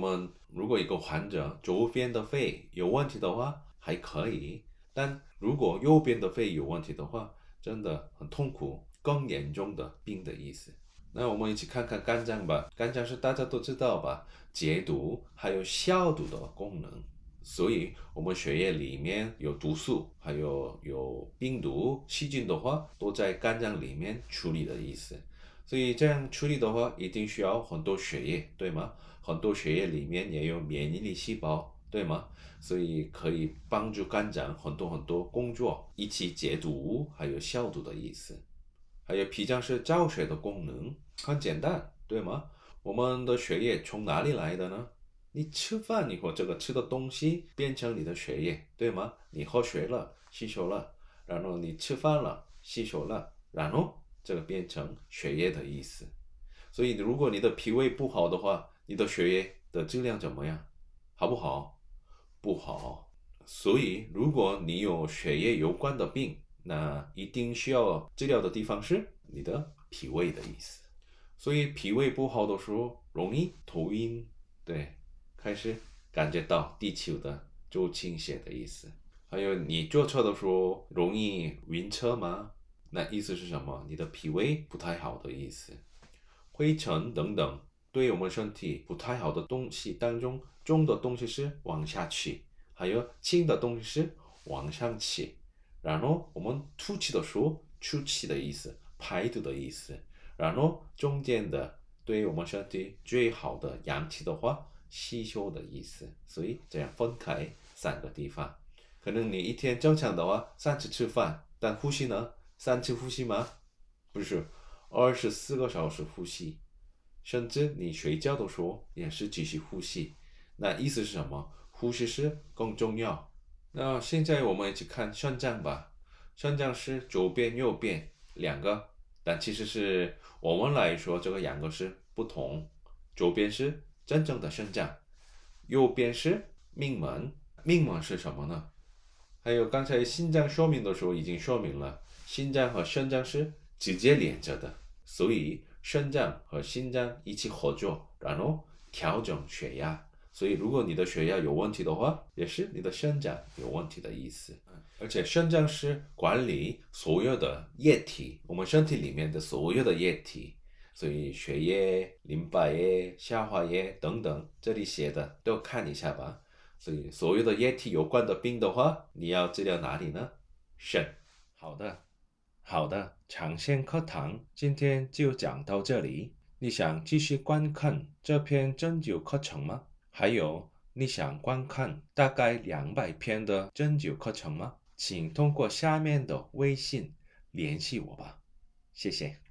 们如果一个患者左边的肺有问题的话还可以，但如果右边的肺有问题的话，真的很痛苦，更严重的病的意思。那我们一起看看肝脏吧。肝脏是大家都知道吧，解毒还有消毒的功能。所以我们血液里面有毒素，还有病毒、细菌的话，都在肝脏里面处理的意思。所以这样处理的话，一定需要很多血液，对吗？很多血液里面也有免疫力细胞，对吗？所以可以帮助肝脏很多工作，一起解毒还有消毒的意思。还有脾脏是造血的功能，很简单，对吗？我们的血液从哪里来的呢？你吃饭以后，这个吃的东西变成你的血液，对吗？你喝水了，吸收了，然后你吃饭了，吸收了，然后这个变成血液的意思。所以如果你的脾胃不好的话，你的血液的质量怎么样？好不好？不好。所以如果你有血液有关的病，那一定需要治疗的地方是你的脾胃的意思。所以脾胃不好的时候容易头晕，对，开始感觉到地球的周倾斜的意思。还有你坐车的时候容易晕车吗？那意思是什么？你的脾胃不太好的意思。灰尘等等对我们身体不太好的东西当中，重的东西是往下去，还有轻的东西是往上去。然后我们吐气的时候，出气的意思，排毒的意思。然后中间的对我们身体最好的氧气的话，吸收的意思。所以这样分开三个地方。可能你一天正常的话3次吃饭，但呼吸呢？3次呼吸吗？不是，24个小时呼吸。甚至你睡觉的时候也是继续呼吸。那意思是什么？呼吸是更重要。那现在我们一起看肾脏吧。肾脏是左边右边两个，但其实是我们来说这个两个是不同。左边是真正的肾脏，右边是命门。命门是什么呢？还有刚才心脏说明的时候已经说明了，心脏和肾脏是直接连着的，所以肾脏和心脏一起合作，然后调整血压。所以如果你的血压有问题的话，也是你的肾脏有问题的意思。而且肾脏是管理所有的液体，我们身体里面的所有的液体，所以血液、淋巴液、消化液等等，这里写的都看一下吧。所以所有的液体有关的病的话，你要治疗哪里呢？肾。好的，好的，长线课堂今天就讲到这里。你想继续观看这篇针灸课程吗？还有，你想观看大概200篇的针灸课程吗？请通过下面的微信联系我吧。谢谢。